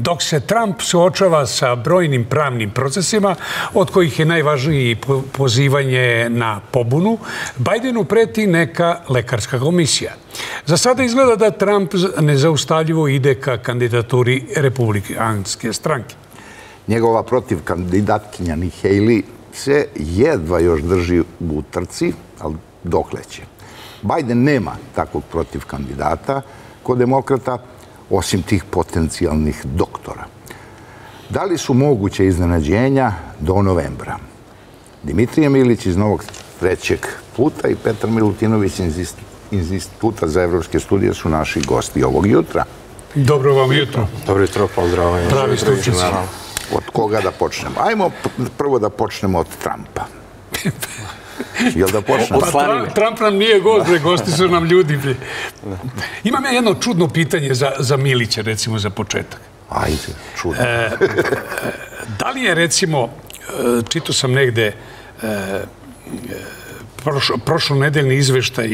Dok se Trump suočava sa brojnim pravnim procesima, od kojih je najvažniji pozivanje na pobunu, Bajdenu preti neka lekarska komisija. Za sada izgleda da Trump nezaustavljivo ide ka kandidaturi Republikanske stranke. Njegova protivkandidatkinja Nikki Haley se jedva još drži u trci, ali dokle će. Biden nema takvog protivkandidata kod demokrata, osim tih potencijalnih doktora. Da li su moguće iznenađenja do novembra? Dimitrije Milić iz Novog trećeg puta i Petar Milutinović iz Instituta za evropske studije su naši gosti ovog jutra. Dobro vam jutro. Dobro jutro, pozdrav. Pravi stručnjaci. Od koga da počnemo? Ajmo prvo da počnemo od Trumpa. Jel da počnemo? Trump nam nije gost, gosti su nam ljudi. Imam ja jedno čudno pitanje za Milića, recimo, za početak. Ajde, čudno. Da li je, recimo, čitao sam negde prošlonedeljni izveštaj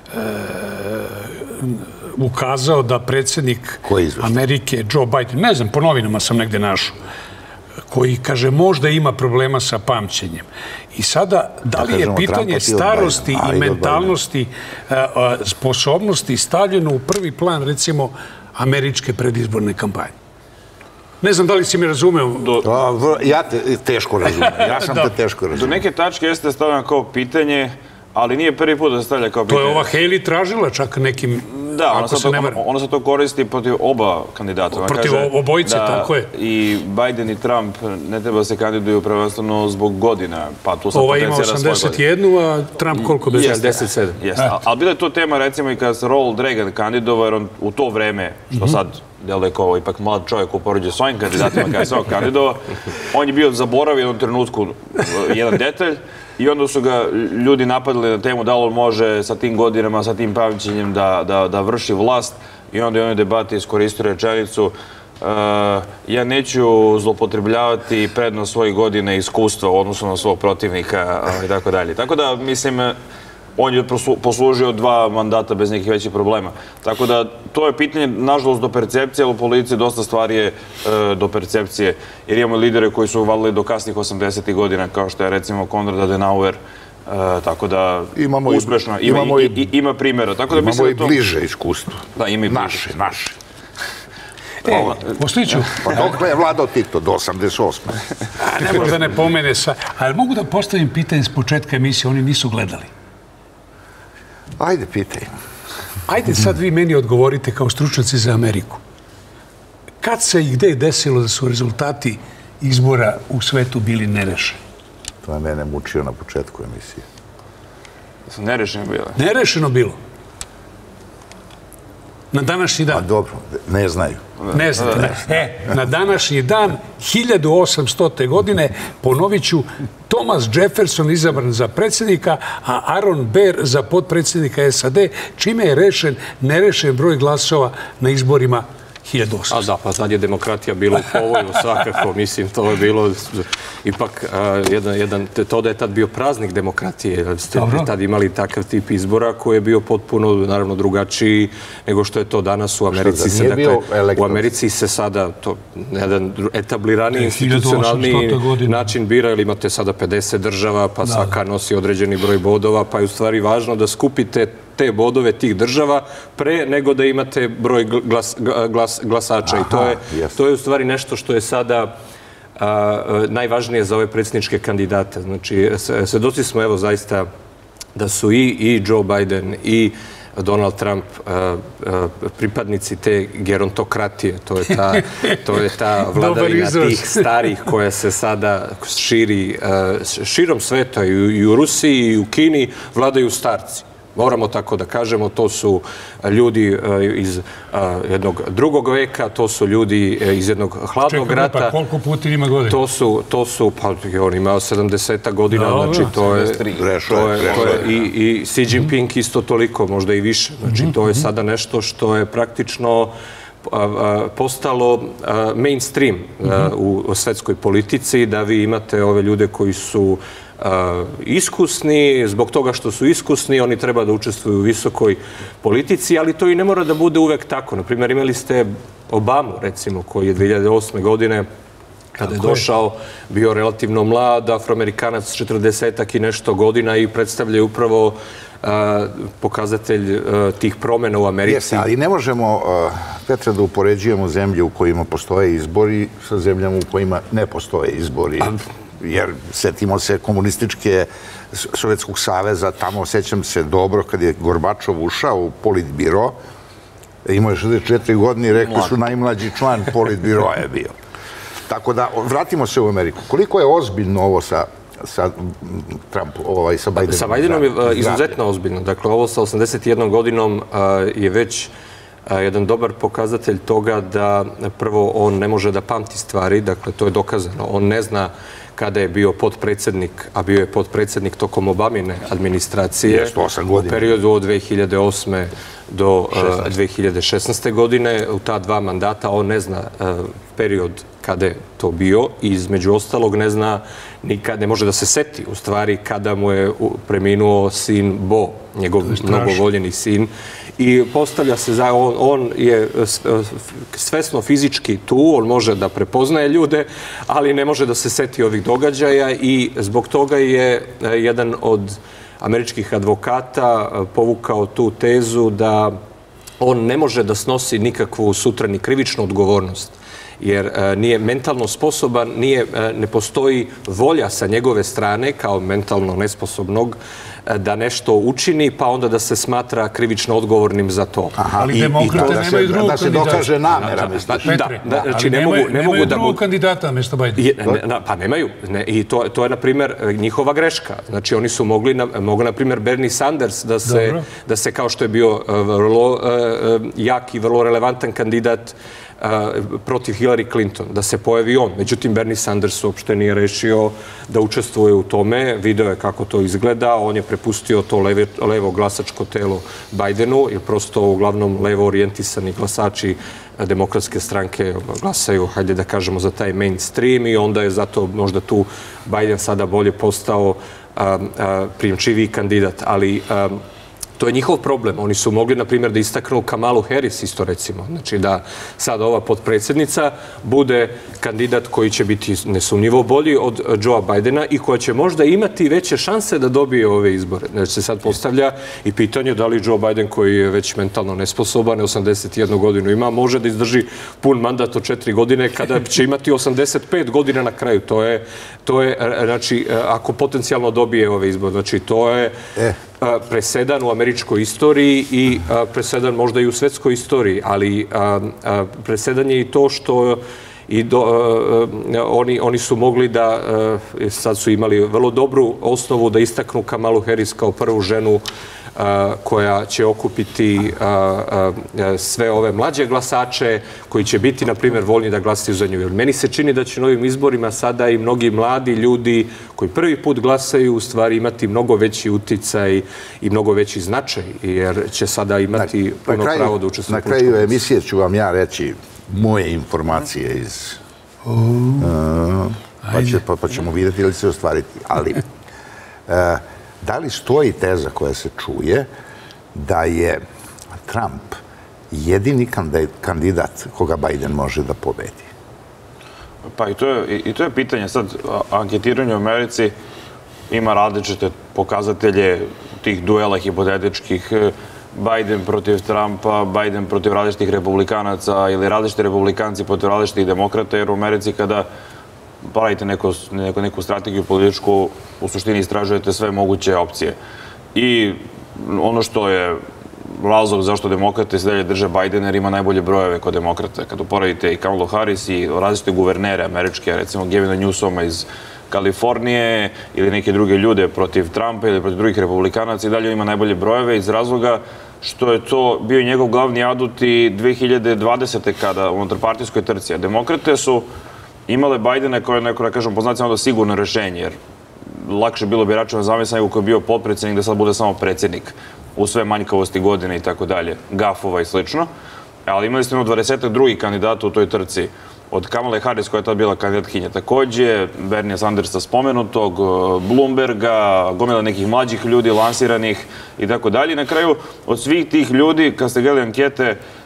ukazao da predsjednik Amerike Joe Biden, ne znam, po novinama sam negde našao, koji, kaže, možda ima problema sa pamćenjem. I sada, da li je pitanje starosti i mentalnosti, sposobnosti stavljeno u prvi plan, recimo, američke predizborne kampanje? Ne znam da li si mi razumeo. Ja te teško razumem. Ja sam te teško razumeo. Do neke tačke jeste stavljeno kao pitanje, ali nije prvi put da se stavlja kao pitanje. To je ova Haley tražila čak nekim... Da, ona se to koristi protiv oba kandidata. Protiv obojice, tako je. I Biden i Trump ne treba se kandiduju prvenstveno zbog godina. Ova ima 81, a Trump koliko bi? 67. Ali bila je to tema, recimo, i kada se Ronald Reagan kandidovao, jer on u to vreme, što sad deluje kao ipak mlad čovjek u poređenju s ovim kandidatima kada se on kandidovao, on je bio zaboravio u jednom trenutku jedan detalj. I onda su ga ljudi napadali na temu da li on može sa tim godinama, sa tim pamćenjem da vrši vlast. I onda je u onoj debati iskoristio rečenicu ja neću zloupotrebljavati prednost svojih godina i iskustva u odnosu na svog protivnika i tako dalje. Tako da, mislim, on je poslužio 2 mandata bez nekih većih problema. Tako da, to je pitanje, nažalost, do percepcije, ali u politici dosta stvari je do percepcije. Jer imamo lidere koji su valili do kasnih 80. godina, kao što je, recimo, Konrad Adenauer. Tako da, uspešno. Ima primjera. Imamo i bliže iskustvo. Da, ima i bliže. Naše. Postojiću. Pa dok je vladao Tito, do 88. Ne možda ne pomene sa... Ali mogu da postavim pitanje s početka emisije, oni nisu gledali. Ajde, pitaj. Ajde sad vi meni odgovorite kao stručnjaci za Ameriku. Kad se i gde je desilo da su rezultati izbora u svetu bili nerešeni? To je mene mučio na početku emisije. Da su nerešeno bilo? Nerešeno bilo. Na današnji dan. A dobro, ne znaju. Ne znaju. Na današnji dan, 1800. godine, ponovit ću, Thomas Jefferson izabran za predsjednika, a Aaron Burr za potpredsjednika SAD, čime je nerešen broj glasova na izborima 1800. A da, pa sad je demokratija bila u povoju svakako, mislim, to je bilo ipak to da je tad bio praznik demokratije, ste tad imali takav tip izbora koji je bio potpuno, naravno, drugačiji nego što je to danas u Americi. U Americi se sada jedan etablirani institucionalni način bira, jer imate sada 50 država, pa svaka nosi određeni broj bodova, pa je u stvari važno da skupite te bodove tih država pre nego da imate broj glasača. I to je u stvari nešto što je sada najvažnije za ove predsjedničke kandidate. Znači, svedoci smo, evo, zaista da su i Joe Biden i Donald Trump pripadnici te gerontokratije. To je ta vladavina tih starih koja se sada širi širom sveta, i u Rusiji i u Kini vladaju starci. Moramo tako da kažemo, to su ljudi iz jednog drugog veka, to su ljudi iz jednog hladnog rata. Čekaj, pa koliko Putin ima godina? Pa on ima 70 godina, znači to je i Xi Jinping isto toliko, možda i više. Znači to je sada nešto što je praktično postalo mainstream u svetskoj politici, da vi imate ove ljude koji su iskusni, zbog toga što su iskusni, oni treba da učestvuju u visokoj politici, ali to i ne mora da bude uvek tako. Naprimjer, imali ste Obamu, recimo, koji je 2008. godine kada je došao, bio relativno mlad, afroamerikanac, 40-ak i nešto godina i predstavlja upravo pokazatelj tih promjena u Americi. Jeste, ali ne možemo, Petre, da upoređujemo zemlje u kojima postoje izbori sa zemljama u kojima ne postoje izbori. Jer setimo se komunističke Sovjetskog saveza, tamo sećam se dobro kad je Gorbačov ušao u Politbiro, imao je 64 godine i rekli su najmlađi član Politbiroa je bio. Tako da, vratimo se u Ameriku. Koliko je ozbiljno ovo sa Trump, sa Bidenom? Sa Bidenom je izuzetno ozbiljno. Dakle, ovo sa 81 godinom je već jedan dobar pokazatelj toga da prvo on ne može da pamti stvari, dakle, to je dokazano. On ne zna kada je bio potpredsjednik, a bio je potpredsjednik tokom Obamine administracije u periodu od 2008. do 2016. godine. U ta 2 mandata on ne zna period kada je to bio i između ostalog ne zna nikad, ne može da se seti u stvari kada mu je preminuo sin Bo, njegov mnogo voljeni sin. I postavlja se, on je svesno fizički tu, on može da prepoznaje ljude, ali ne može da se seti ovih događaja i zbog toga je jedan od američkih advokata povukao tu tezu da on ne može da snosi nikakvu sutra ni krivičnu odgovornost, jer nije mentalno sposoban, ne postoji volja sa njegove strane kao mentalno nesposobnog da nešto učini, pa onda da se smatra krivično odgovornim za to. Ali demokrate nemaju drugog kandidata. Da se dokaže namera, misliš? Znači, nemaju drugog kandidata mjesto Bidena. Pa nemaju. I to je, na primjer, njihova greška. Znači, oni su mogli, na primjer, Bernie Sanders da se, kao što je bio vrlo jak i vrlo relevantan kandidat protiv Hillary Clinton, da se pojavi on. Međutim, Bernie Sanders uopšte nije rešio da učestvuje u tome. Video je kako to izgleda. On je prepustio to levo glasačko telo Bidenu, jer prosto uglavnom levo orijentisani glasači demokratske stranke glasaju, hajde da kažemo, za taj mainstream i onda je zato možda tu Biden sada bolje postao prijemčiviji kandidat. Ali to je njihov problem. Oni su mogli, na primjer, da istaknu Kamalu Harris isto, recimo. Znači da sad ova potpredsjednica bude kandidat koji će biti nesumnjivo bolji od Joea Bidena i koja će možda imati veće šanse da dobije ove izbore. Znači se sad postavlja i pitanje da li Joe Biden, koji je već mentalno nesposoban, 81 godinu ima, može da izdrži pun mandat od 4 godine kada će imati 85 godina na kraju. To je, znači, ako potencijalno dobije ove izbore. Znači, to je presedan u američkoj istoriji i presedan možda i u svetskoj istoriji, ali presedan je i to što oni su mogli da, sad su imali vrlo dobru osnovu da istaknu Kamalu Harris kao prvu ženu koja će okupiti sve ove mlađe glasače koji će biti, na primjer, voljni da glasaju za nju. Meni se čini da će na ovim izborima sada i mnogi mladi ljudi koji prvi put glasaju u stvari imati mnogo veći uticaj i mnogo veći značaj, jer će sada imati puno pravo da učestvuju. Na kraju emisije ću vam ja reći moje informacije iz... Pa ćemo vidjeti ili se ostvariti. Ali... Da li stoji teza koja se čuje da je Trump jedini kandidat koga Biden može da pobedi? Pa i to je pitanje. Sad, anketiranje u Americi ima različite pokazatelje tih duela hipotetičkih. Biden protiv Trumpa, Biden protiv različitih republikanaca ili različiti republikanci protiv različitih demokrata, jer u Americi kada pravite neku strategiju političku, u suštini istražujete sve moguće opcije. I ono što je razlog zašto demokrate se dalje drže Bidena, jer ima najbolje brojeve kod demokrata. Kad uporedite i Kamalu Harris i različite guvernere američke, recimo Gavina Newsoma iz Kalifornije ili neke druge ljude protiv Trumpa ili protiv drugih republikanaca, i dalje ima najbolje brojeve iz razloga što je to bio i njegov glavni adut i 2020. kada u unutarpartijskoj trci. Demokrate su imale Bidena koje je neko, da kažem, po znacima da sigurno rešenje, jer lakše bilo biračima zamisliti nego koji je bio potpredsjednik da sad bude samo predsjednik u sve manjkavosti godine i tako dalje, gafova i slično. Ali imali ste 20 drugih kandidata u toj trci, od Kamale Harris koja je tad bila kandidatkinja takođe, Bernie Sandersa spomenutog, Bloomberga, gomila nekih mlađih ljudi, lansiranih i tako dalje. Na kraju, od svih tih ljudi, kad ste gledali ankete,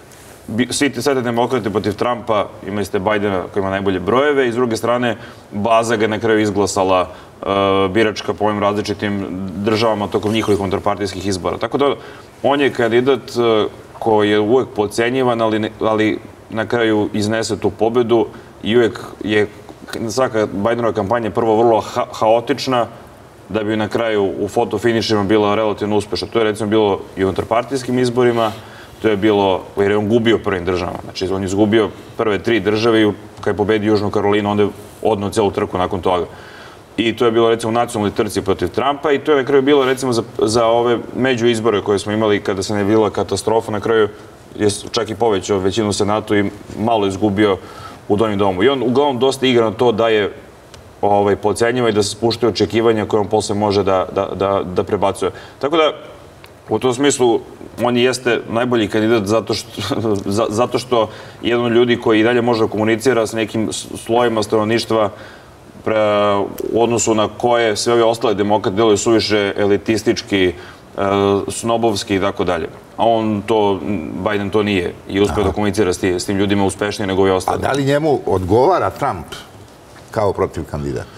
svi te sada demokrate protiv Trumpa, imali ste Bajdena koji ima najbolje brojeve i s druge strane baza ga je na kraju izglasala biračka po ovim različitim državama tokom njihovih kontrapartijskih izbora. Tako da on je kandidat koji je uvek podcenjivan, ali na kraju iznese tu pobedu i uvek je svaka Bajdenova kampanja prvo vrlo haotična, da bi na kraju u fotofinišima bila relativno uspešna. To je recimo bilo i u kontrapartijskim izborima, to je bilo, jer je on gubio prvim državama. Znači, on je izgubio prve 3 države i kada je pobedio Južnu Karolinu, onda je odneo celu trku nakon toga. I to je bilo, recimo, u nacionalnoj trci protiv Trumpa i to je na kraju bilo, recimo, za ove među izbore koje smo imali kada se ne bila katastrofa, na kraju je čak i povećao većinu u Senatu i malo izgubio u Donjem domu. I on uglavnom dosta igra na to da je podcenjiva i da se spuštaju očekivanja koje on posle može da prebacuje. Tako da, u tom smislu, on jeste najbolji kandidat zato što jedan od ljudi koji i dalje može da komunicira s nekim slojima stanovništva u odnosu na koje sve ove ostale demokrate deluju suviše elitistički, snobovski i tako dalje. A Biden to nije i uspeo da komunicira s tim ljudima uspešnije nego i ostali. A da li njemu odgovara Trump kao protiv kandidata?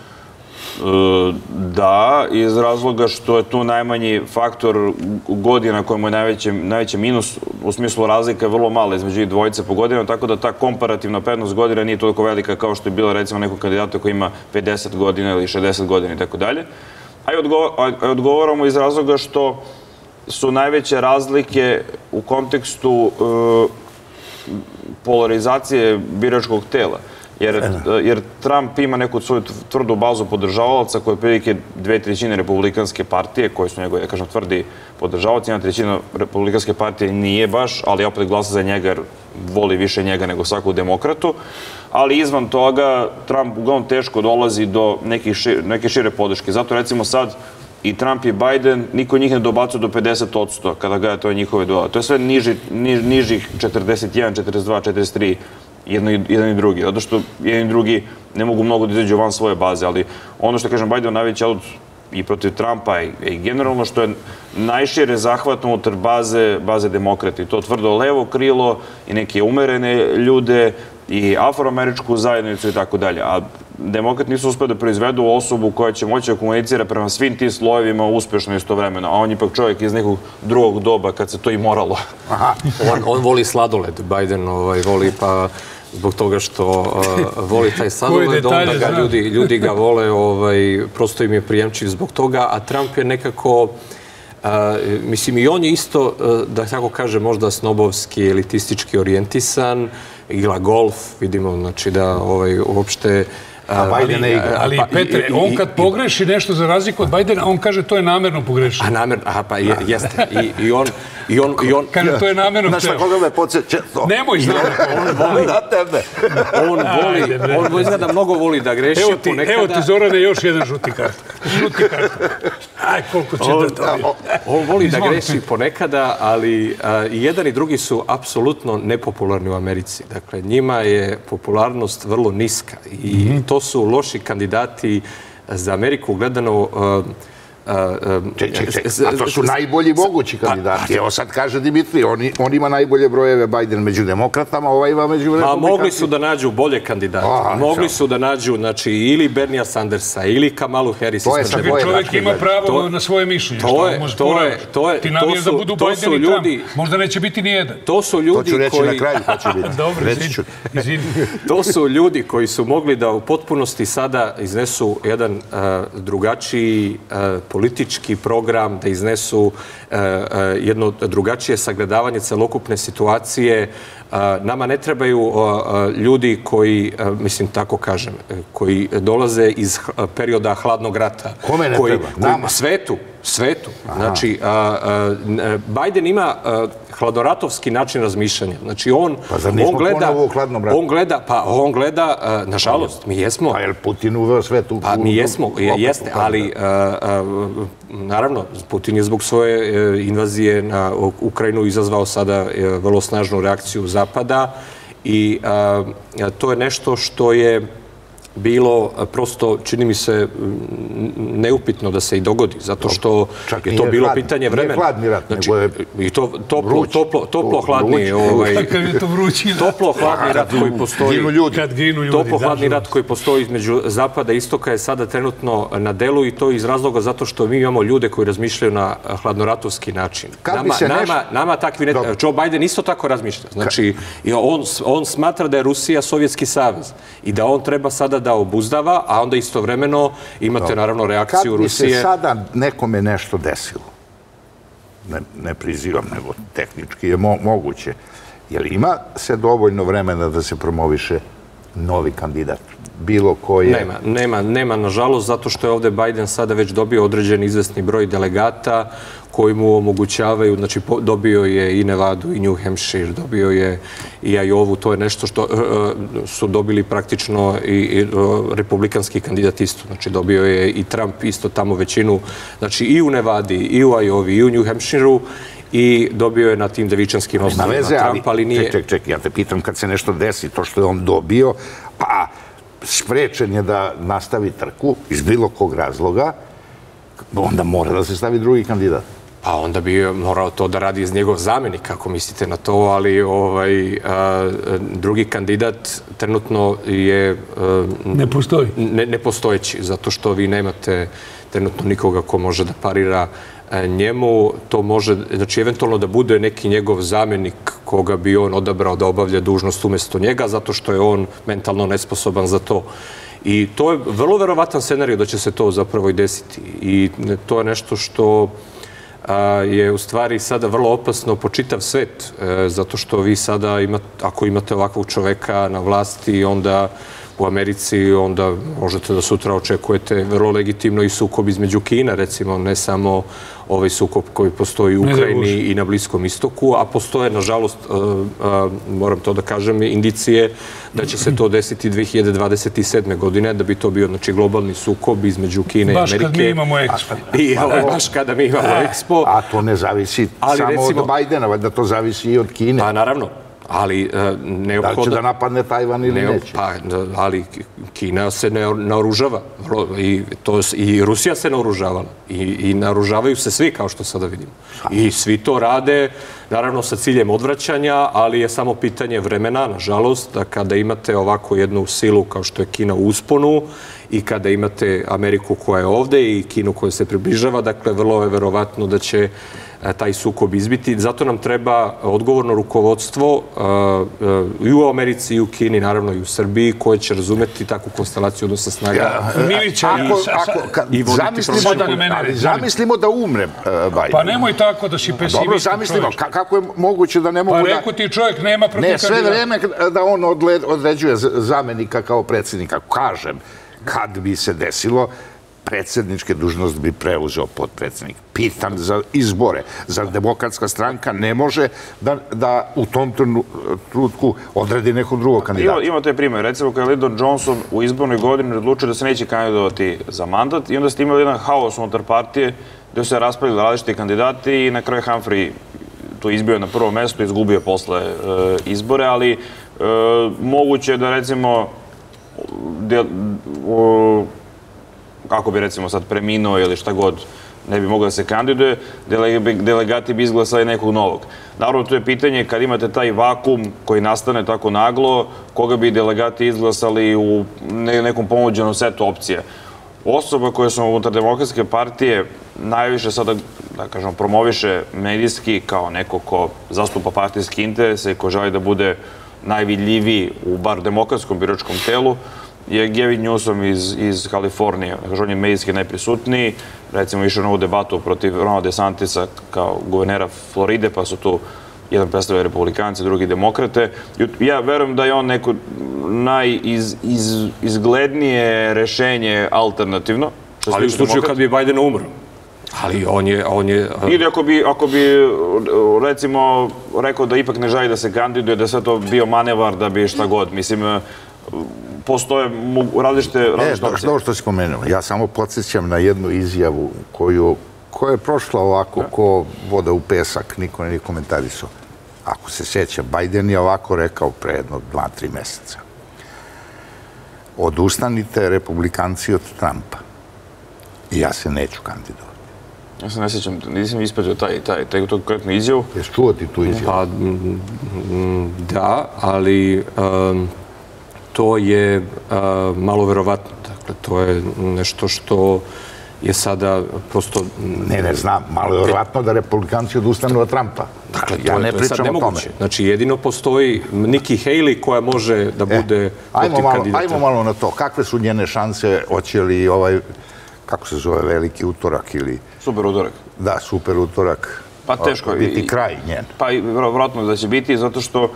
Da, iz razloga što je tu najmanji faktor godina kojemu je najveći minus, u smislu razlika je vrlo mala između njih dvojice po godinu, tako da ta komparativna prednost godina nije toliko velika kao što je bila recimo nekog kandidata koji ima 50 godina ili 60 godina i tako dalje. A i odgovaramo iz razloga što su najveće razlike u kontekstu polarizacije biračkog tela. Jer Trump ima neku svoju tvrdu bazu podržavalaca koja je prilike 2/3 Republikanske partije, koji su njegove, da kažem, tvrdi podržavalci. 1/3 Republikanske partije nije baš, ali opet glasa za njega jer voli više njega nego svakog demokratu. Ali izvan toga Trump uglavnom teško dolazi do neke šire podrške. Zato recimo sad i Trump i Biden, niko njih ne dobacuje do 50% kada gleda to njihove duele. To je sve nižih 41, 42, 43 jedan i drugi, zato što jedan i drugi ne mogu mnogo da izađu van svoje baze, ali ono što kažem, Biden najveći aut i protiv Trumpa i generalno što je najšire zahvatno unutar baze demokrata i to tvrdo levo krilo i neke umerene ljude i afroameričku zajednicu i tako dalje. A demokrati nisu uspeli da proizvedu osobu koja će moći da komunicira prema svim tim slojevima uspešno istovremeno, a on je ipak čovjek iz nekog drugog doba kad se to i moralo. On voli sladoled, Biden voli pa zbog toga što voli taj sladoled, onda ga ljudi ga vole, prosto im je prijemčiv zbog toga, a Trump je nekako, mislim i on je isto, da tako kaže, možda snobovski, elitistički orijentisan, igra golf, vidimo, znači da uopšte... Ali, Petre, on kad pogreši nešto za razliku od Bajdena, on kaže to je namerno pogrešio. A namerno, pa jeste. I on... Kaže to je namerno hteo. Znaš na koga me podsjeća to? Nemoj znam. On voli na tebe. On izgleda mnogo voli da greši ponekada. Evo ti, Zorane, još jedan žuti kart. Žuti kart. Aj, koliko će da dobije. On voli da greši ponekada, ali i jedan i drugi su apsolutno nepopularni u Americi. Dakle, njima je popularnost vrlo niska i to su loši kandidati za Ameriku gledano... A to su najbolji mogući kandidati. Evo sad kaže Dimitri, on ima najbolje brojeve Biden među demokratama, ovaj ima među republikanima. Mogli su da nađu bolje kandidate. Mogli su da nađu, znači, ili Bernija Sandersa, ili Kamalu Harris. Čovjek ima pravo na svoje mišljenje. Ti navijaš da budu Biden i Trump. Možda neće biti ni jedan. To su ljudi koji... To ću reći na kraju, pa će biti. Dobro, izvini. To su ljudi koji su mogli da u potpunosti sada iznesu jedan drugačiji politički program, da iznesu jedno drugačije sagledavanje celokupne situacije. Nama ne trebaju ljudi koji, mislim, tako kažem, koji dolaze iz perioda hladnog rata. Kome ne treba? Nama? Svetu. Znači, Biden ima hladoratovski način razmišljanja. Znači, on gleda, nažalost, mi jesmo. Pa je li Putin uveo svet u... Pa mi jesmo, jeste, ali naravno, Putin je zbog svoje invazije na Ukrajinu izazvao sada vrlo snažnu reakciju Zapada i to je nešto što je bilo prosto, čini mi se, neupitno da se i dogodi, zato što je to bilo pitanje vremena. Nije hladni rat, nego je i to toplo-hladni rat koji postoji. Toplo-hladni rat koji postoji između Zapada i Istoka je sada trenutno na delu i to iz razloga zato što mi imamo ljude koji razmišljaju na hladnoratovski način. Nama takvi... Joe Biden isto tako razmišlja. Znači, on smatra da je Rusija Sovjetski savez i da on treba sada da obuzdava, a onda istovremeno imate naravno reakciju Rusije. Kad bi se sada nekome nešto desilo, ne prizivam, nego tehnički je moguće, jer ima se dovoljno vremena da se promoviše novi kandidat? Bilo koje... Nema, nažalost, zato što je ovde Biden sada već dobio određen izvesni broj delegata koji mu omogućavaju, znači dobio je i Nevadu i New Hampshire, dobio je i Iowa, to je nešto što su dobili praktično i republikanski kandidat isto, znači dobio je i Trump isto tamo većinu, znači i u Nevadi, i u Iowa, i u New Hampshireu, i dobio je na tim devičanskim osnovima Trump, ali nije... Ček, ja te pitam kad se nešto desi, to što je on dobio, pa sprečen je da nastavi trku iz bilo kog razloga, onda mora da se stavi drugi kandidat. Pa onda bi morao to da radi iz njegov zamenik, ako mislite na to, ali drugi kandidat trenutno je... Nepostojeći, zato što vi nemate trenutno nikoga ko može da parira njemu. To može, znači, eventualno da bude neki njegov zamenik koga bi on odabrao da obavlja dužnost umjesto njega, zato što je on mentalno nesposoban za to. I to je vrlo verovatan scenarij da će se to zapravo i desiti. I to je nešto što je u stvari sada vrlo opasno po čitav svet, zato što vi sada, ako imate ovakvog čoveka na vlasti, onda u Americi, onda možete da sutra očekujete vrlo legitimno i sukob između Kina, recimo, ne samo ovaj sukob koji postoji u Ukrajini i na Bliskom istoku, a postoje, nažalost, moram to da kažem, indicije da će se to desiti 2027. godine, da bi to bio, znači, globalni sukob između Kine i Amerike. Baš kad mi imamo Expo. Baš kada mi imamo Expo. A to ne zavisi samo od Bajdena, da to zavisi i od Kine. Pa, naravno. Ali da li će da napadne Tajvan ili neće? Pa, ali Kina se ne naoružava. I Rusija se naoružavala. I naoružavaju se svi, kao što sada vidimo. I svi to rade, naravno, sa ciljem odvraćanja, ali je samo pitanje vremena, nažalost, da kada imate ovako jednu silu kao što je Kina u usponu i kada imate Ameriku koja je ovde i Kinu koja se približava, dakle, vrlo je verovatno da će taj sukob izbiti. Zato nam treba odgovorno rukovodstvo i u Americi, i u Kini, naravno i u Srbiji, koje će razumeti takvu konstelaciju odnosa snaga. Zamislimo da umre Biden. Pa nemoj tako da si pesimist. Dobro, zamislimo. Kako je moguće da ne mogu da... Pa rekao ti čovjek nema protiv kandidata. Ne, sve vreme da on određuje zamenika kao predsjednika. Kažem, kad bi se desilo, predsjedničke dužnost bi preuzeo podpredsjednik. Pitam za izbore. Zar demokratska stranka ne može da u tom trenutku odredi nekog drugog kandidata? Ima taj primjer. Recimo, kada je Lyndon Johnson u izbornoj godini odlučio da se neće kandidovati za mandat i onda ste imali jedan haos unutar partije gdje su se raspravili različiti kandidati i na kraju Humphrey to izbio na prvo mesto i izgubio posle izbore, ali moguće je da, recimo, kako bi, recimo, sad preminuo ili šta god ne bi mogao da se kandiduje, delegati bi izglasali nekog novog. Naravno, to je pitanje kad imate taj vakum koji nastane tako naglo, koga bi delegati izglasali u nekom ponuđenom setu opcija. Osoba koja su unutar Demokratske partije najviše sada, da kažem, promoviše medijski kao neko ko zastupa partijski interese i ko želi da bude najvidljiviji u bar demokratskom biračkom telu, je Gavin Newsom iz Kalifornije. On je medijski najprisutniji. Recimo, išao na ovu debatu protiv Rona DeSantisa kao guvernera Floride, pa su tu jedan predstavlja republikanci, drugi demokrate. Ja verujem da je on neko najizglednije rešenje alternativno. Ali u slučaju kad bi Biden umro. Ali on je... Ili ako bi, recimo, rekao da ipak ne želi da se kandiduje, da sve to bio manevar, da bi šta god. Mislim, postoje različite opcije. Dobro što si pomenuo. Ja samo podsjećam na jednu izjavu koja je prošla ovako ko voda u pesak, niko ne komentarisao. Ako se sjeća, Biden je ovako rekao pre jedno 2-3 meseca. odustanite republikanci od Trumpa. I ja se neću kandidovati. Ja se ne sjećam, nisam ispratio taj konkretnu izjavu. Jesi čuo ti tu izjavu? Pa, da, ali to je malo verovatno. Dakle, to je nešto što je sada prosto... Ne, znam, malo je verovatno da republikanci odustanu od Trumpa. Dakle, ja ne pričam o tome. Znači, jedino postoji Nikki Haley koja može da bude protiv kandidata. Ajmo malo na to. Kakve su njene šanse? Hoće li ovaj, kako se zove, veliki utorak ili... Super utorak. Da, super utorak. Pa teško. Biti kraj njen. Pa vjerojatno da će biti, zato što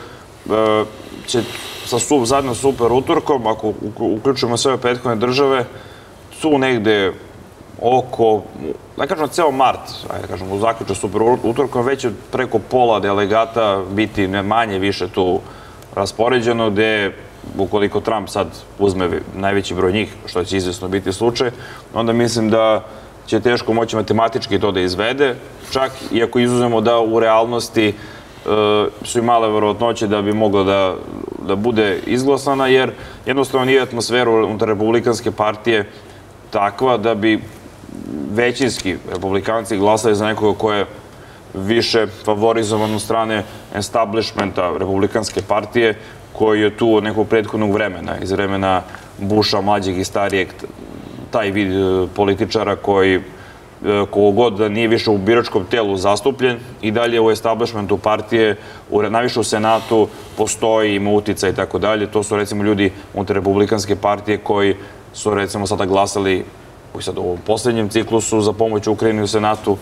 će sa zadnjom super utorkom, ako uključujemo sve prethodne države, su negde oko, da kažemo, ceo mart, da kažemo, u zaključu super utorkom, već je preko pola delegata biti manje više tu raspoređeno, gde ukoliko Trump sad uzme najveći broj njih, što će izvjesno biti slučaj, onda mislim da će teško moći matematički to da izvede, čak i ako izuzmemo da u realnosti su i male verovatnoće da bi mogla da bude izglasana, jer jednostavno nije atmosfera unutar republikanske partije takva da bi većinski republikanci glasali za nekoga ko je više favorizovan od strane establishmenta republikanske partije, koji je tu od nekog prethodnog vremena, iz vremena Busha, mlađeg i starijeg, taj vid političara koji kogod da nije više u biračkom telu zastupljen i dalje u establishmentu partije, najviše u Senatu postoji, ima utica i tako dalje. To su recimo ljudi unutar republikanske partije koji su recimo sada glasali u ovom posljednjem ciklusu za pomoć Ukrajini u Senatu.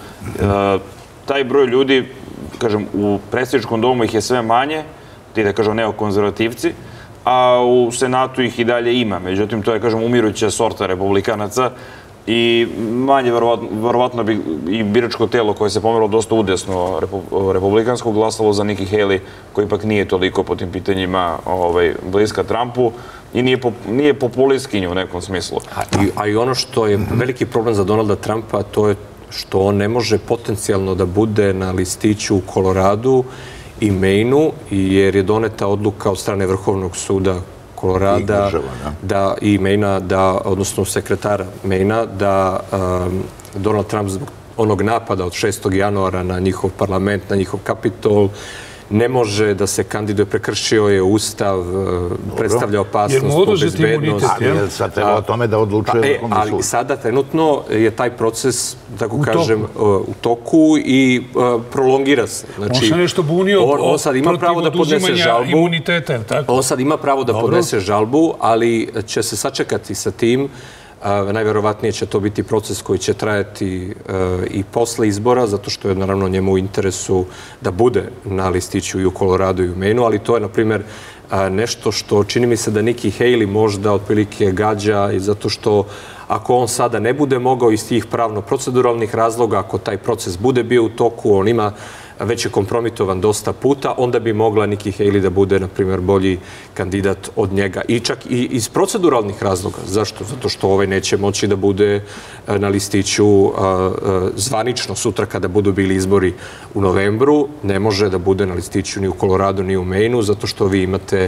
Taj broj ljudi, kažem, u predsjedničkom domu ih je sve manje, ti da kažem neokonzervativci, a u Senatu ih i dalje ima. Međutim, to je, kažem, umiruća sorta republikanaca i manje verovatno bi i biračko telo koje se pomerilo dosta udesno republikansko glasalo za Nikki Haley, koji ipak nije toliko po tim pitanjima bliska Trumpu i nije populistkinja u nekom smislu. A i ono što je veliki problem za Donalda Trumpa, to je što on ne može potencijalno da bude na listiću u Koloradu i Mainu, jer je doneta odluka od strane Vrhovnog suda Kolorada i Maina, odnosno sekretara Maina, da Donald Trump zbog onog napada od 6. januara na njihov parlament, na njihov kapitol, ne može da se kandiduje, prekršio je ustav, predstavlja opasnost po bezbednost. Ali sad treba o tome da odlučuje Vrhovni sud. Ali sada trenutno je taj proces, tako kažem, u toku i prolongira se. On se nešto bunio protiv oduzimanja imuniteta, je li tako? On sad ima pravo da podnese žalbu, ali će se sačekati sa tim. Najverovatnije će to biti proces koji će trajati i posle izbora, zato što je naravno njemu u interesu da bude na listiću i u Koloradu i u Mainu, ali to je, na primjer, nešto što čini mi se da Nikki Haley možda otprilike gađa, i zato što ako on sada ne bude mogao iz tih pravno-proceduralnih razloga, ako taj proces bude bio u toku, on ima već je kompromitovan dosta puta, onda bi mogla Nikki Haley da bude, na primjer, bolji kandidat od njega. I čak i iz proceduralnih razloga. Zašto? Zato što ovaj neće moći da bude na listiću zvanično sutra kada budu bili izbori u novembru. Ne može da bude na listiću ni u Koloradu ni u Mainu, zato što vi imate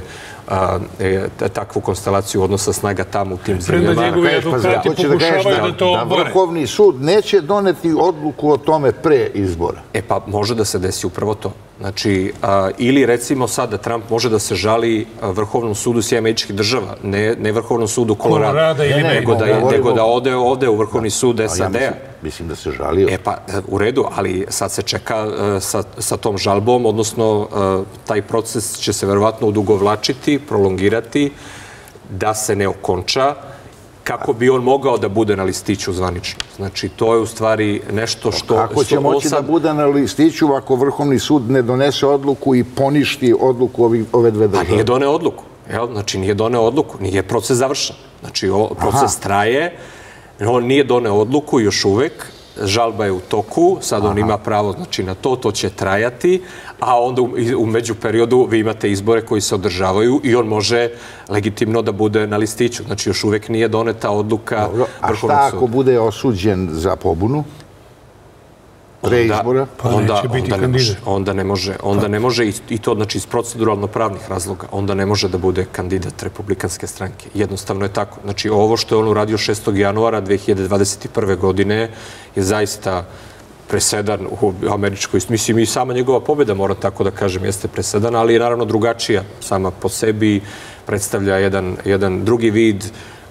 takvu konstelaciju odnosa snaga tamo u tim zemljama. Prema njegovi advokati pokušavaju da to obore. Vrhovni sud neće doneti odluku o tome pre izbora. Pa može da se desi upravo to. Znači, ili recimo sada Trump može da se žali Vrhovnom sudu Sjedinjenih Američkih Država, ne Vrhovnom sudu Kolorada, nego da ode ovde u Vrhovni sud SAD-a. Mislim da se žalio. Pa, u redu, ali sad se čeka sa tom žalbom, odnosno taj proces će se verovatno odugovlačiti, prolongirati, da se ne okonča, kako bi on mogao da bude na listiću zvanično. Znači, to je u stvari nešto što... Kako će moći da bude na listiću ako Vrhovni sud ne donese odluku i poništi odluku ove dve države? Pa nije doneo odluku. Znači, nije doneo odluku. Nije proces završen. Znači, proces traje. On nije doneo odluku još uvek. Žalba je u toku. Sad on ima pravo na to će trajati. A onda u međuperiodu vi imate izbore koji se održavaju i on može legitimno da bude na listiću. Znači, još uvek nije doneta odluka Vrhovnog suda. A šta ako bude osuđen za pobunu? pre izbora, onda ne može, i to znači iz proceduralno pravnih razloga, onda ne može da bude kandidat Republikanske stranke. Jednostavno je tako. Znači, ovo što je on uradio 6. januara 2021. godine je zaista presedan u američkoj, mislim i sama njegova pobjeda, moram tako da kažem, jeste presedan, ali je naravno drugačija sama po sebi, predstavlja jedan drugi vid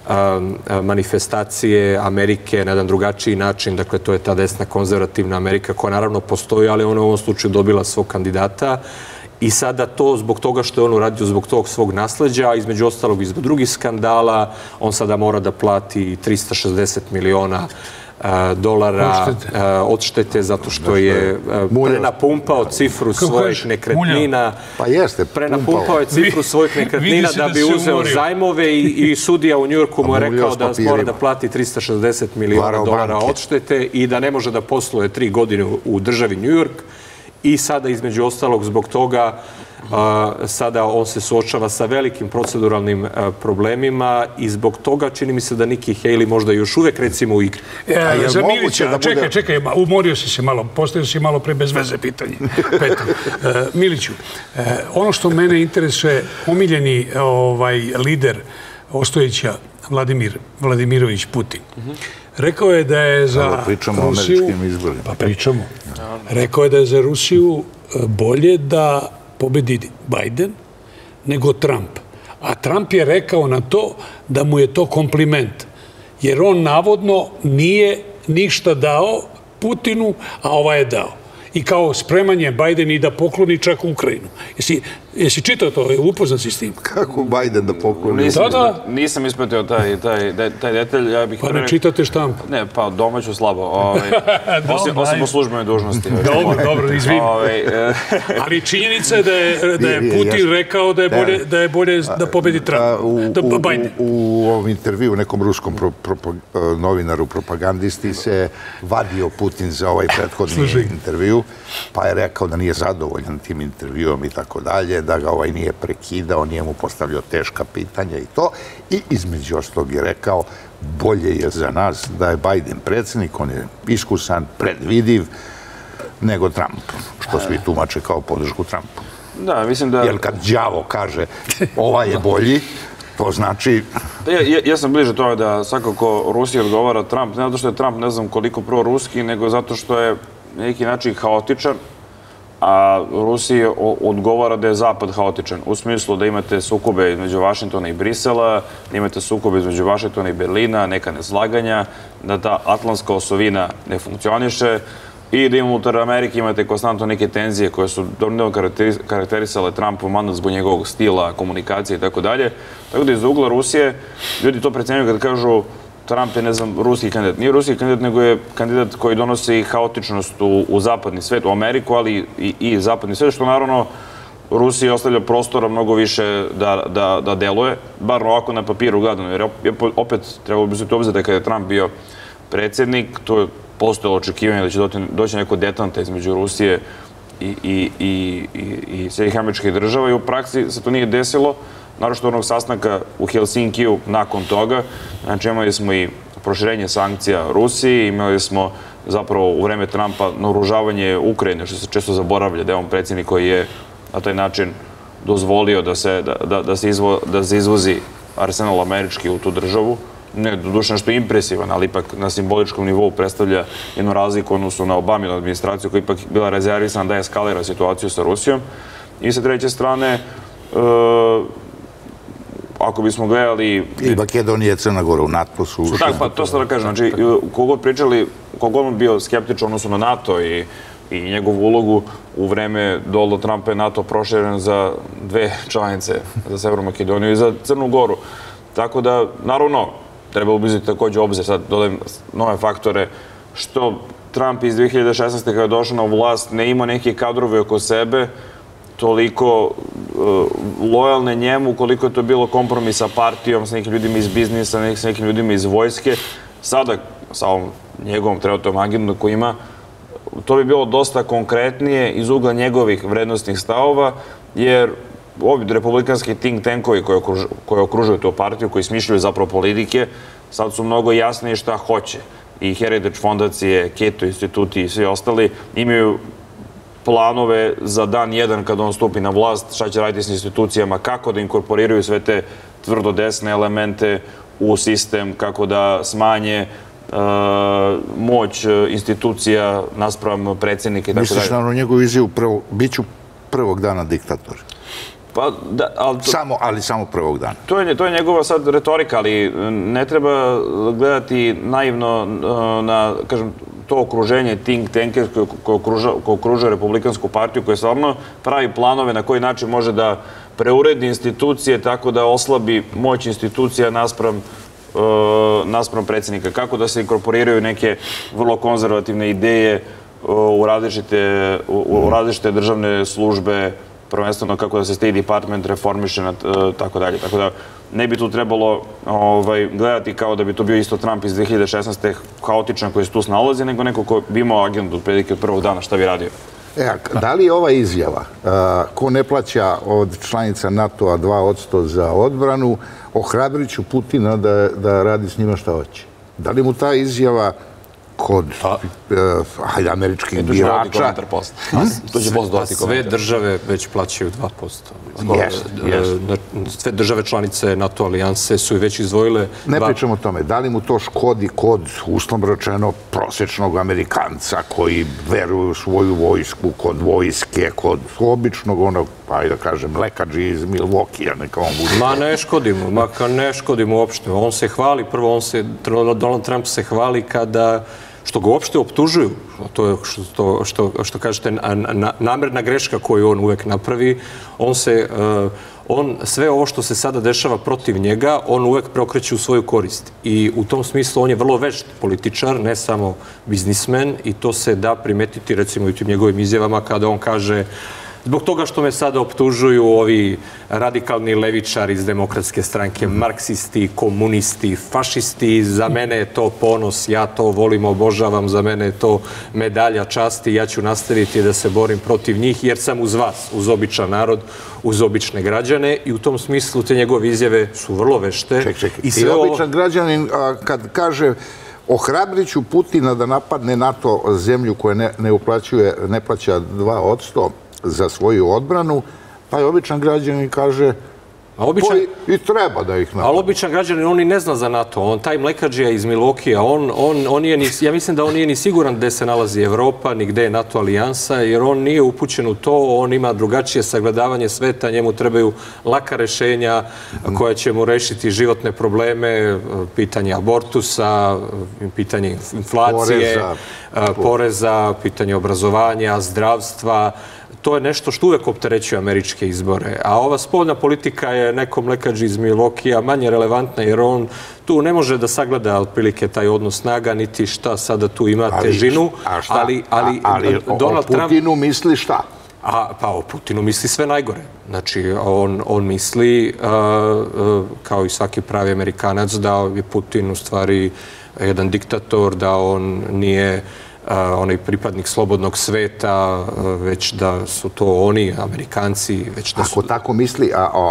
manifestacije Amerike na jedan drugačiji način. Dakle, to je ta desna konzervativna Amerika koja naravno postoji, ali ona u ovom slučaju dobila svog kandidata i sada to zbog toga što je on uradio zbog tog svog nasleđa, između ostalog i zbog drugih skandala, on sada mora da plati 360 miliona dolara odštete zato što je prenapumpao cifru svojih nekretnina. Pa jeste, prenapumpao je cifru svojih nekretnina da bi uzeo zajmove i sudija u Njujorku mu je rekao da mora da plati 360 miliona dolara odštete i da ne može da posluje 3 godine u državi Njujork. I sada, između ostalog, zbog toga sada on se suočava sa velikim proceduralnim problemima i zbog toga čini mi se da Nikki Haley možda još uvek recimo u igri. Za Milića, čekaj, umorio si se malo, postavio si malo pre bez veze pitanje. Miliću, ono što mene interesuje, omiljeni lider Ostojića, Vladimirović Putin, rekao je da je za Rusiju... Pa pričamo. Rekao je da je za Rusiju bolje da pobedi Biden nego Trump. A Trump je rekao na to da mu je to kompliment. Jer on navodno nije ništa dao Putinu, a ovaj je dao. I kao spreman je Biden i da pokloni čak Ukrajinu. Jesi čitao to? Upoznat si s tim? Kako Biden da pokloni? Nisam ispratio taj detalj. Pa ne čitate štampu? Ne, pa domaću slabo. Osim po službenoj dužnosti. Dobro, izvini. Ali činjenica je da je Putin rekao da je bolje da pobedi Biden. U ovom intervju, nekom ruskom novinaru, propagandisti se vadio Putin za ovaj prethodni intervju, pa je rekao da nije zadovoljan tim intervjuom i tako dalje, da ga nije prekidao, nije mu postavljao teška pitanja i to. I između ostalog je rekao, bolje je za nas da je Biden predsjednik, on je iskusan, predvidiv, nego Trump, što svi tumače kao podršku Trumpu. Da, mislim da... Jer kad đavo kaže ovaj je bolji, to znači... Ja sam bliže tome da svakako Rusija odgovara Trump, ne zato što je Trump ne znam koliko pro-ruski, nego zato što je na neki način haotičan, a Rusiji odgovara da je Zapad haotičan. U smislu da imate sukobe između Vašingtona i Brisela, da imate sukobe između Vašingtona i Berlina, neka neslaganja, da ta atlantska osovina ne funkcioniše i da unutar Amerike imate konstantno neke tenzije koje su dobro karakterisale Trumpov mandat zbog njegovog stila, komunikacije i tako dalje. Tako da iz ugla Rusije ljudi to precenjuju kad kažu Trump je, ne znam, ruski kandidat. Nije ruski kandidat, nego je kandidat koji donosi haotičnost u zapadni svet, u Ameriku, ali i zapadni svet, što naravno Rusiji ostavlja prostora mnogo više da deluje, bar ovako na papiru gledano, jer opet trebalo bi se to obzeti da kada je Trump bio predsjednik, to je postojalo očekivanje da će doći neko detanta između Rusije i Sjedinjenih Američkih Država i u praksi se to nije desilo. Naročito onog sastanka u Helsinkiju nakon toga. Znači, imali smo i proširenje sankcija Rusiji, imali smo zapravo u vreme Trumpa naoružavanje Ukrajine, što se često zaboravlja, da je on predsjednik koji je na taj način dozvolio da se izvozi arsenal američki u tu državu. Ne, doduše nešto impresivan, ali ipak na simboličkom nivou predstavlja jednu razliku odnosu na Obaminu administraciju koja je ipak bila rezervisana da eskalira situaciju sa Rusijom. I sa treće strane, ako bismo gledali... I Makedonija, Crna Gora u NATO su... Tako, pa to sad da kažem. Znači, kogod pričali, kogod on bio skeptičan odnosno na NATO i njegovu ulogu, u vreme Donalda Trumpa je NATO proširen za 2 članice, za Severnu Makedoniju i za Crnu Goru. Tako da, naravno, trebalo bi uzeti takođe obzir, sad dodajem nove faktore, što Trump iz 2016. kada je došao na vlast ne ima neke kadrove oko sebe, toliko lojalne njemu, koliko je to bilo kompromis sa partijom, sa nekim ljudima iz biznisa, sa nekim ljudima iz vojske. Sada, sa ovom njegovom trenutnom agendom koji ima, to bi bilo dosta konkretnije iz ugla njegovih vrednostnih stavova, jer ovi republikanski think tankovi koji okružuju tu partiju, koji smišljaju zapravo politike, sad su mnogo jasniji šta hoće. i Heritage fondacije, Keto instituti i svi ostali imaju planove za dan jedan kada on stupi na vlast, šta će raditi s institucijama, kako da inkorporiraju sve te tvrdo desne elemente u sistem, kako da smanje moć institucija naspram predsjednika i tako dalje. Misliš na njegovu izjavu, bit ću prvog dana diktator? Pa, ali samo prvog dana. To je njegova sad retorika, ali ne treba gledati naivno na, kažem, to okruženje think tankers koje okružuje Republikansku partiju, koje stvarno pravi planove na koji način može da preuredi institucije tako da oslabi moć institucija naspram predsjednika. Kako da se inkorporiraju neke vrlo konzervativne ideje u različite državne službe, prvenstveno kako da se State Department reformiše, tako dalje. Tako da ne bi tu trebalo gledati kao da bi to bio isto Trump iz 2016. haotičan koji se tu snalazi, nego neko ko bi imao agendu otprilike od prvog dana šta bi radio. Da li je ova izjava, ko ne plaća od članica NATO-a 2% za odbranu, ohrabrit ću Putina da radi s njima šta hoće? Da li mu ta izjava kod američkih birača... To će posle dodati komentar. Sve države već plaćaju 2%. Sve države članice NATO alijanse su i već izdvojile... Ne pričamo o tome. Da li mu to škodi kod, uslovno rečeno, prosječnog Amerikanca koji veruju u svoju vojsku, kod vojske, kod običnog onog, ajde da kažem, lekađi iz Milwaukee-a, neka on bude... Ne škodi mu uopšte. On se hvali, prvo Donald Trump se hvali kada... što ga uopšte optužuju, to je što kažete namerna greška koju on uvek napravi, on sve ovo što se sada dešava protiv njega, on uvek preokreće u svoju korist. I u tom smislu on je vrlo vešt političar, ne samo biznismen, i to se da primetiti recimo i u tim njegovim izjavama kada on kaže: zbog toga što me sada optužuju ovi radikalni levičari iz Demokratske stranke, marksisti, komunisti, fašisti, za mene je to ponos, ja to volim, obožavam, za mene je to medalja časti, ja ću nastaviti da se borim protiv njih jer sam uz vas, uz običan narod, uz obične građane, i u tom smislu te njegove izjave su vrlo vešte. I običan građanin kad kaže ohrabrit ću Putina da napadne NATO zemlju koja ne plaća 2% za svoju odbranu, taj običan građanin kaže i treba da ih napadne. Ali običan građanin, on i ne zna za NATO. On, taj mlekađija iz Milwaukee-a, ja mislim da on nije ni siguran gde se nalazi Evropa, ni gde je NATO alijansa, jer on nije upućen u to, on ima drugačije sagledavanje sveta, njemu trebaju laka rešenja koja će mu rešiti životne probleme, pitanje abortusa, pitanje inflacije, poreza, pitanje obrazovanja, zdravstva. To je nešto što uvek opterećuje američke izbore. A ova spoljna politika je nekom mlekađi iz Milwaukee-a manje relevantna, jer on tu ne može da sagleda otprilike taj odnos snaga, niti šta sada tu ima težinu. Ali o Putinu misli šta? Pa o Putinu misli sve najgore. Znači, on misli, kao i svaki pravi Amerikanac, da je Putin u stvari jedan diktator, da on nije onaj pripadnik slobodnog sveta, već da su to oni, Amerikanci. Ako tako misli,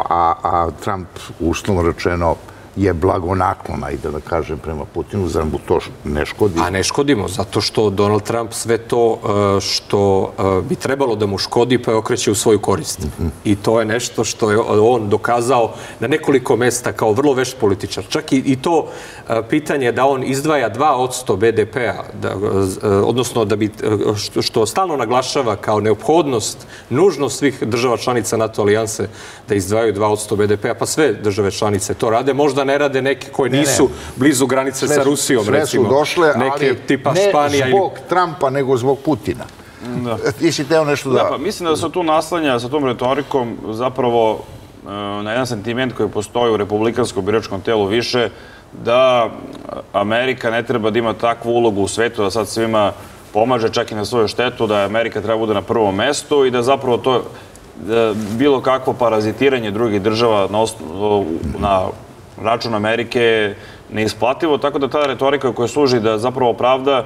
a Trump uslovno rečeno je blagonaklon, ajde da kažem, prema Putinu, zar mu to ne škodi? A ne škodimo, zato što Donald Trump sve to što bi trebalo da mu škodi, pa je okreće u svoju korist. I to je nešto što je on dokazao na nekoliko mesta kao vrlo vešt političar. Čak i to pitanje da on izdvaja 2% BDP-a, odnosno što stalno naglašava kao neophodnost, nužnost svih država članica NATO alijanse da izdvajaju 2% BDP-a, pa sve države članice to rade, možda ne rade neke koje nisu blizu granice sa Rusijom, recimo. Sve su došle, ali ne zbog Trumpa, nego zbog Putina. Ti si teo nešto da... Mislim da se tu naslanja sa tom retorikom zapravo na jedan sentiment koji postoji u republikanskom biračkom telu više, da Amerika ne treba da ima takvu ulogu u svetu, da sad svima pomaže čak i na svoju štetu, da Amerika treba bude na prvom mestu i da zapravo to bilo kakvo parazitiranje drugih država na račun Amerike je neisplativo, tako da ta retorika koja služi da zapravo pravda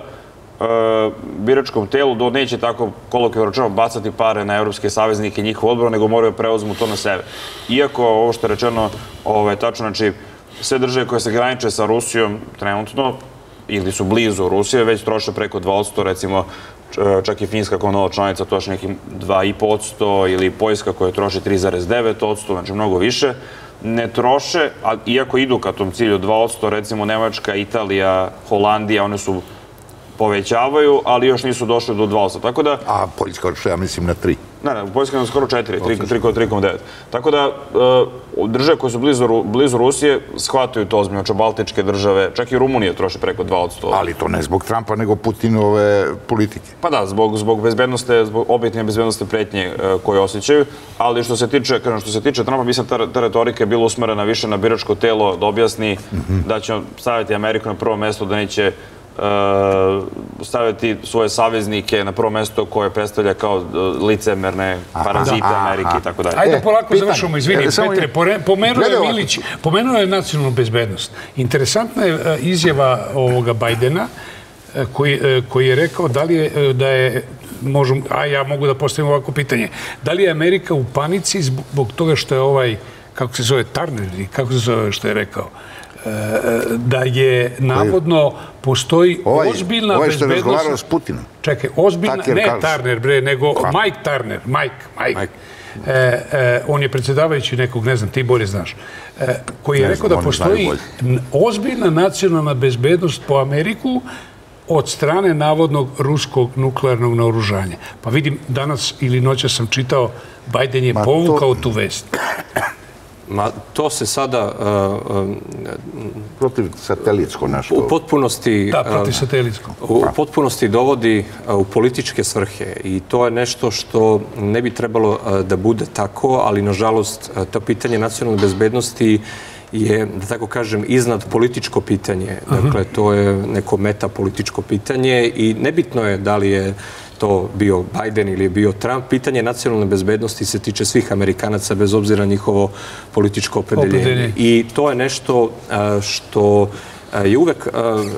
biračkom telu da neće tako kolokvijalno rečeno bacati pare na evropske saveznike i njihovu odbranu, nego moraju preuzmu to na sebe. Iako ovo što je rečeno tačno, znači sve države koje se graniče sa Rusijom trenutno ili su blizu Rusije, već troše preko 2%, recimo čak i Finska kao nova članica troši nekim 2,5% ili Poljska koja troši 3,9%, znači mnogo više, ne troše, a iako idu ka tom cilju 2%, recimo Nemačka, Italija, Holandija, one su povećavaju, ali još nisu došli do 2%. Tako da... A Poljska odšla, ja mislim, na 3. Ne, Poljska je skoro 4, 3,9. Tako da države koje su blizu Rusije shvataju to ozbiljno, Baltičke države, čak i Rumunija troši preko 2%. Ali to ne zbog Trumpa, nego Putinove politike. Pa da, zbog bezbednosti, zbog objektivne bezbednosti pretnje koje osjećaju, ali što se tiče Trumpa, mislim ta retorika je bila usmerena više na biračko telo da objasni da će staviti Ameriku na prvo mesto, da neće staviti svoje saveznike na prvo mesto koje predstavlja kao licemerne parazite Amerike i tako dalje. Ajde polako završamo, izvini, Petre, pomenuo je nacionalnu bezbednost. Interesantna je izjava ovoga Bajdena koji je rekao da je, ja mogu da postavim ovako pitanje, da li je Amerika u panici zbog toga što je ovaj, kako se zove, Turner, kako se zove što je rekao, da je navodno postoji ozbiljna bezbednost... Ovaj što je razgovarao s Putinom. Čekaj, ozbiljna, ne Turner, bre, nego Mike Turner, Mike. On je predsjedavajući nekog, ne znam, ti bolje znaš, koji je rekao da postoji ozbiljna nacionalna bezbednost po Ameriku od strane navodnog ruskog nuklearnog naoružanja. Pa vidim, danas ili noća sam čitao, Bajden je povukao tu vest. To se sada... Protiv satelitsko nešto. U potpunosti... Da, protiv satelitsko. U potpunosti dovodi u političke svrhe i to je nešto što ne bi trebalo da bude tako, ali nažalost to pitanje nacionalne bezbednosti je, da tako kažem, iznad političko pitanje. Dakle, to je neko metapolitičko pitanje i nebitno je da li je to bio Biden ili je bio Trump. Pitanje nacionalne bezbednosti se tiče svih Amerikanaca bez obzira na njihovo političko opredeljenje. I to je nešto što je uvek,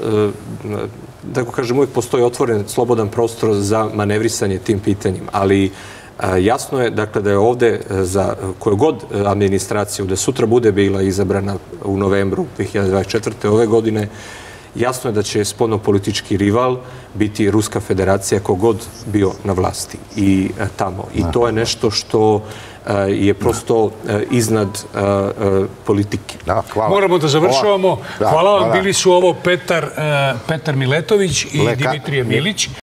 tako kažem, uvek postoji otvoren, slobodan prostor za manevrisanje tim pitanjem. Ali jasno je, dakle, da je ovde za koju god administraciju, da sutra bude bila izabrana u novembru 2024. ove godine, jasno je da će spoljnopolitički rival biti Ruska federacija kogod bio na vlasti i tamo. I to je nešto što je prosto iznad politike. Moramo da završavamo. Hvala vam. Bili su ovo Petar Miletović i Dimitrije Milić.